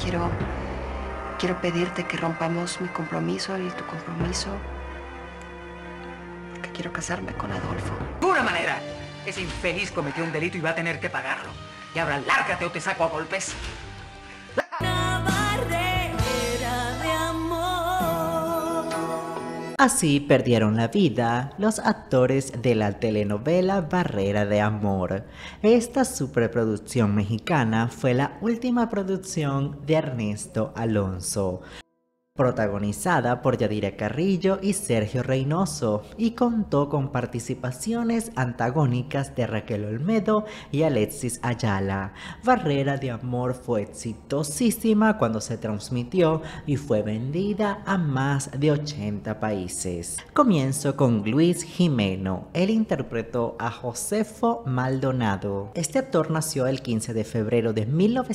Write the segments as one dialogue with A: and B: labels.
A: quiero pedirte que rompamos mi compromiso y tu compromiso, porque quiero casarme con Adolfo.
B: De una manera, ese infeliz cometió un delito y va a tener que pagarlo. Y ahora lárgate o te saco a golpes.
C: Así perdieron la vida los actores de la telenovela Barrera de Amor. Esta superproducción mexicana fue la última producción de Ernesto Alonso, protagonizada por Yadira Carrillo y Sergio Reynoso, y contó con participaciones antagónicas de Raquel Olmedo y Alexis Ayala. Barrera de Amor fue exitosísima cuando se transmitió y fue vendida a más de 80 países. Comienzo con Luis Jimeno. Él interpretó a Josefo Maldonado. Este actor nació el 15 de febrero de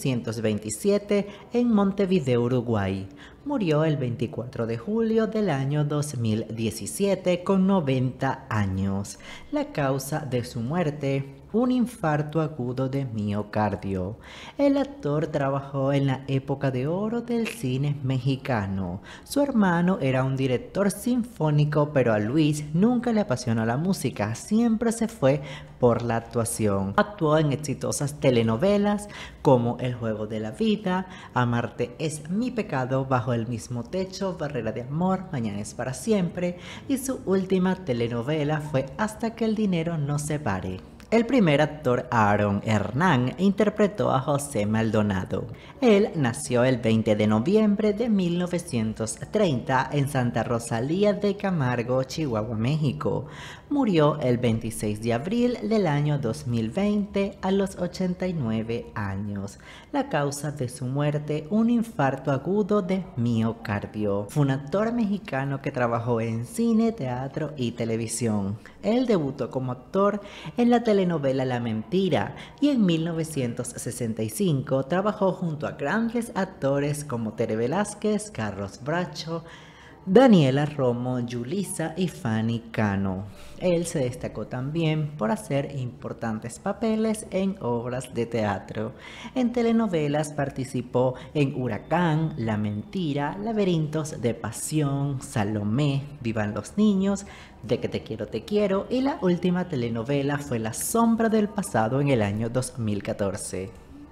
C: 1927 en Montevideo, Uruguay. Murió el 24 de julio del año 2017 con 90 años. La causa de su muerte: un infarto agudo de miocardio. El actor trabajó en la época de oro del cine mexicano. Su hermano era un director sinfónico, pero a Luis nunca le apasionó la música, siempre se fue por la actuación. Actuó en exitosas telenovelas como El juego de la vida, Amarte es mi pecado, Bajo el mismo techo, Barrera de Amor, Mañana es para siempre, y su última telenovela fue Hasta que el dinero nos separe. El primer actor, Aaron Hernán, interpretó a José Maldonado. Él nació el 20 de noviembre de 1930 en Santa Rosalía de Camargo, Chihuahua, México. Murió el 26 de abril del año 2020 a los 89 años. La causa de su muerte: un infarto agudo de miocardio. Fue un actor mexicano que trabajó en cine, teatro y televisión. Él debutó como actor en la telenovela La Mentira y en 1965 trabajó junto a grandes actores como Tere Velázquez, Carlos Bracho, Daniela Romo, Yulisa y Fanny Cano. Él se destacó también por hacer importantes papeles en obras de teatro. En telenovelas participó en Huracán, La Mentira, Laberintos de Pasión, Salomé, Vivan los niños, De que te quiero, y la última telenovela fue La sombra del pasado en el año 2014.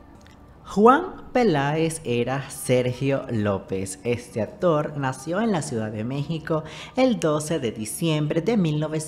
C: Juan Peláez era Sergio López. Este actor nació en la Ciudad de México el 12 de diciembre de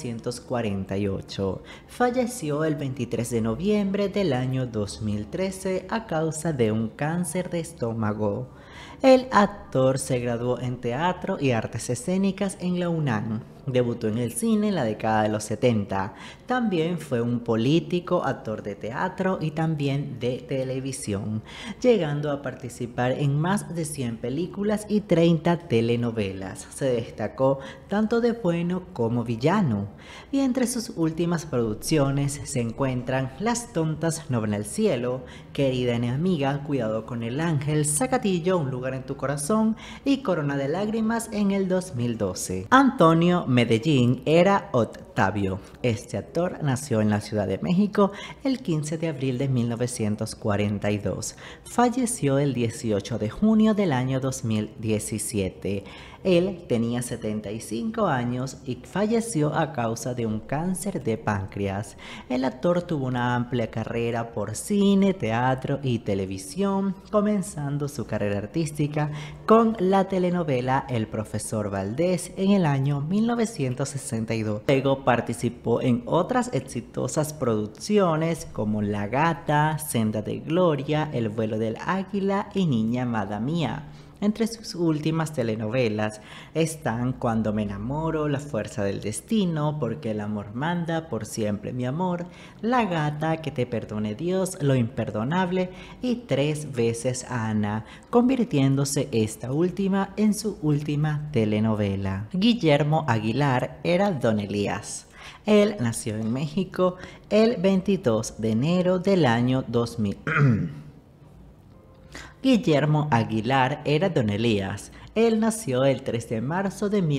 C: 1948. Falleció el 23 de noviembre del año 2013 a causa de un cáncer de estómago. El actor se graduó en Teatro y Artes Escénicas en la UNAM. Debutó en el cine en la década de los 70. También fue un político, actor de teatro y también de televisión, llegando a participar en más de 100 películas y 30 telenovelas. Se destacó tanto de bueno como villano. Y entre sus últimas producciones se encuentran Las tontas no ven al cielo, Querida enemiga, Cuidado con el ángel, Zacatillo, Un lugar en tu corazón y Corona de lágrimas en el 2012. Antonio Medellín era Octavio. Este actor nació en la Ciudad de México el 15 de abril de 1942. Falleció el 18 de junio del año 2017. Él tenía 75 años y falleció a causa de un cáncer de páncreas. El actor tuvo una amplia carrera por cine, teatro y televisión, comenzando su carrera artística con la telenovela El profesor Valdés en el año 1962. Luego participó en otras exitosas producciones como La Gata, Senda de Gloria, El vuelo del águila y Niña amada mía. Entre sus últimas telenovelas están Cuando me enamoro, La fuerza del destino, Porque el amor manda, Por siempre mi amor, La gata, Que te perdone Dios, Lo imperdonable y Tres veces Ana, convirtiéndose esta última en su última telenovela. Guillermo Aguilar era Don Elías. Él nació en México el 22 de enero del año 2000. Guillermo Aguilar era Don Elías. Él nació el 3 de marzo de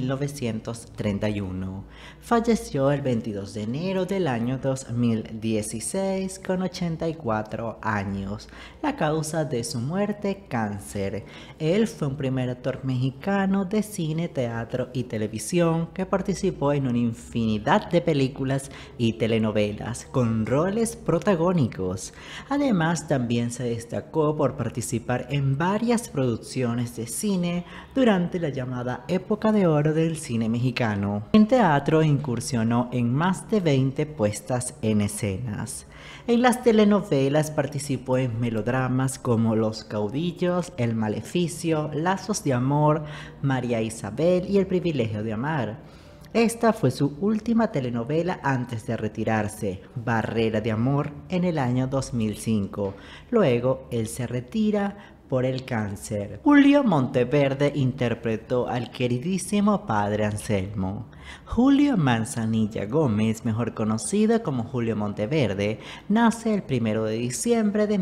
C: 1931. Falleció el 22 de enero del año 2016 con 84 años. La causa de su muerte, cáncer. Él fue un primer actor mexicano de cine, teatro y televisión que participó en una infinidad de películas y telenovelas con roles protagónicos. Además, también se destacó por participar en varias producciones de cine durante la llamada época de oro del cine mexicano. En teatro incursionó en más de 20 puestas en escenas. En las telenovelas participó en melodramas como Los Caudillos, El Maleficio, Lazos de Amor, María Isabel y El Privilegio de Amar. Esta fue su última telenovela antes de retirarse, Barrera de Amor, en el año 2005. Luego, él se retira por el cáncer. Julio Monteverde interpretó al queridísimo padre Anselmo. Julio Manzanilla Gómez, mejor conocido como Julio Monteverde, nace el 1 de diciembre de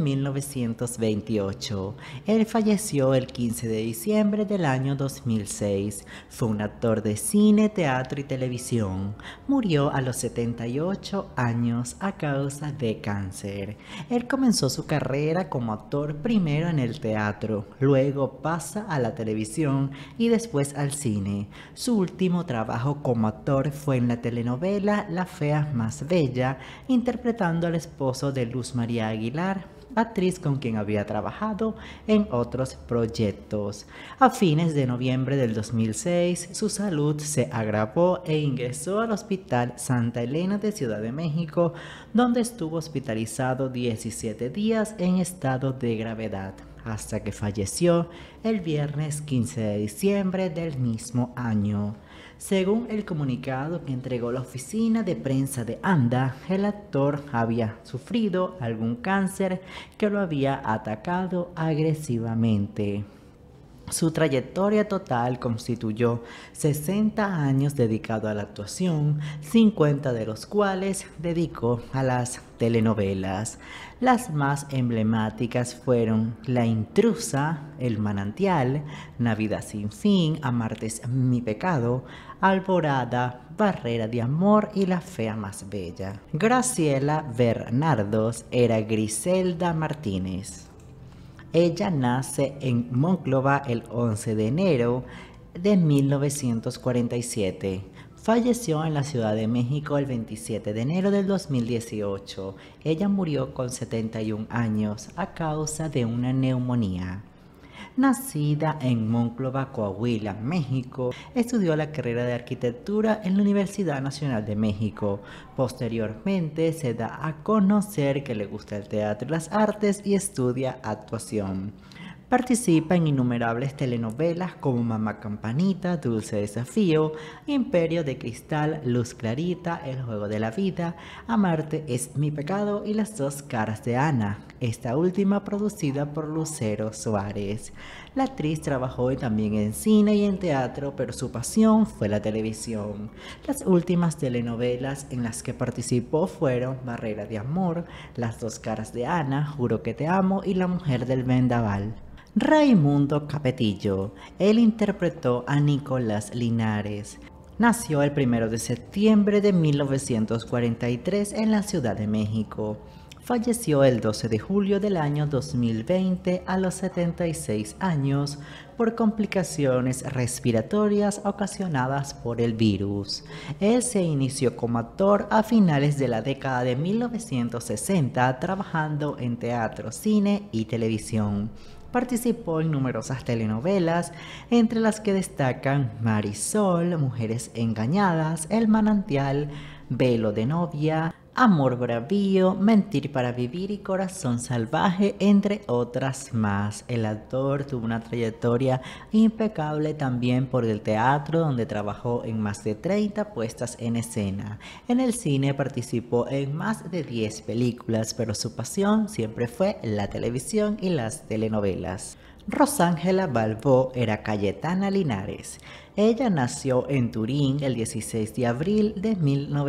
C: 1928. Él falleció el 15 de diciembre del año 2006. Fue un actor de cine, teatro y televisión. Murió a los 78 años a causa de cáncer. Él comenzó su carrera como actor primero en el teatro, luego pasa a la televisión y después al cine. Su último trabajo como actor fue en la telenovela La Fea Más Bella, interpretando al esposo de Luz María Aguilar, actriz con quien había trabajado en otros proyectos. A fines de noviembre del 2006, su salud se agravó e ingresó al Hospital Santa Elena de Ciudad de México, donde estuvo hospitalizado 17 días en estado de gravedad, hasta que falleció el viernes 15 de diciembre del mismo año. Según el comunicado que entregó la oficina de prensa de ANDA, el actor había sufrido algún cáncer que lo había atacado agresivamente. Su trayectoria total constituyó 60 años dedicado a la actuación, 50 de los cuales dedicó a las telenovelas. Las más emblemáticas fueron La Intrusa, El Manantial, Navidad sin fin, Amarte es mi pecado, Alborada, Barrera de Amor y La Fea Más Bella. Graciela Bernardos era Griselda Martínez. Ella nace en Monclova el 11 de enero de 1947. Falleció en la Ciudad de México el 27 de enero del 2018. Ella murió con 71 años a causa de una neumonía. Nacida en Monclova, Coahuila, México, estudió la carrera de arquitectura en la Universidad Nacional de México. Posteriormente se da a conocer que le gusta el teatro y las artes y estudia actuación. Participa en innumerables telenovelas como Mamá Campanita, Dulce Desafío, Imperio de Cristal, Luz Clarita, El Juego de la Vida, Amarte es mi pecado y Las Dos Caras de Ana, esta última producida por Lucero Suárez. La actriz trabajó también en cine y en teatro, pero su pasión fue la televisión. Las últimas telenovelas en las que participó fueron Barrera de Amor, Las Dos Caras de Ana, Juro que te amo y La Mujer del Vendaval. Raimundo Capetillo. Él interpretó a Nicolás Linares. Nació el 1 de septiembre de 1943 en la Ciudad de México. Falleció el 12 de julio del año 2020 a los 76 años por complicaciones respiratorias ocasionadas por el virus. Él se inició como actor a finales de la década de 1960, trabajando en teatro, cine y televisión. Participó en numerosas telenovelas, entre las que destacan Marisol, Mujeres Engañadas, El Manantial, Velo de Novia, Amor Bravío, Mentir para Vivir y Corazón Salvaje, entre otras más. El actor tuvo una trayectoria impecable también por el teatro, donde trabajó en más de 30 puestas en escena. En el cine participó en más de 10 películas, pero su pasión siempre fue la televisión y las telenovelas. Rosángela Balbó era Cayetana Linares. Ella nació en Turín el 16 de abril de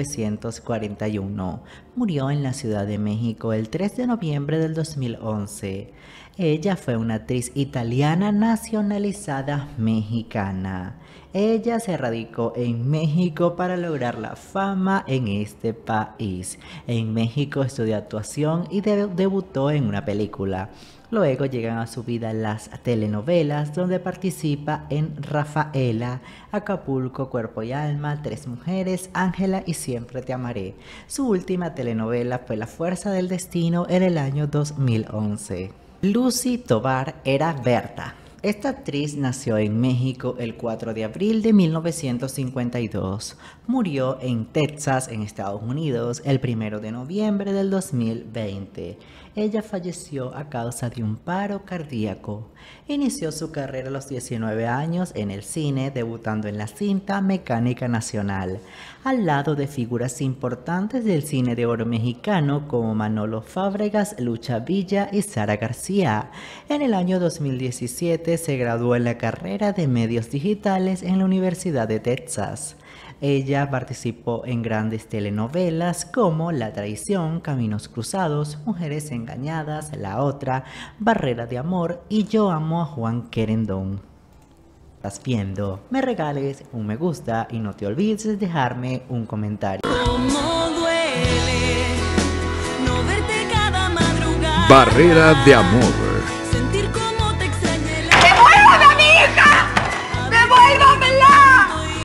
C: 1941. Murió en la Ciudad de México el 3 de noviembre del 2011. Ella fue una actriz italiana nacionalizada mexicana. Ella se radicó en México para lograr la fama en este país. En México estudió actuación y debutó en una película. Luego llegan a su vida las telenovelas, donde participa en Rafaela, Acapulco, Cuerpo y Alma, Tres Mujeres, Ángela y Siempre Te Amaré. Su última telenovela fue La Fuerza del Destino en el año 2011. Lucy Tovar era Berta. Esta actriz nació en México el 4 de abril de 1952. Murió en Texas, en Estados Unidos, el 1 de noviembre del 2020. Ella falleció a causa de un paro cardíaco. Inició su carrera a los 19 años en el cine, debutando en la cinta Mecánica Nacional, al lado de figuras importantes del cine de oro mexicano como Manolo Fábregas, Lucha Villa y Sara García. En el año 2017 se graduó en la carrera de Medios Digitales en la Universidad de Texas. Ella participó en grandes telenovelas como La Traición, Caminos Cruzados, Mujeres Engañadas, La Otra, Barrera de Amor y Yo Amo a Juan Querendón. ¿Estás viendo? Me regales un me gusta y no te olvides de dejarme un comentario.
D: Cómo duele no verte cada madrugada.
E: Barrera de Amor.